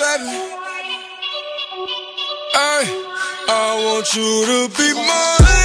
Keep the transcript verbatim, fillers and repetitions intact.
baby. Ay, I want you to be mine.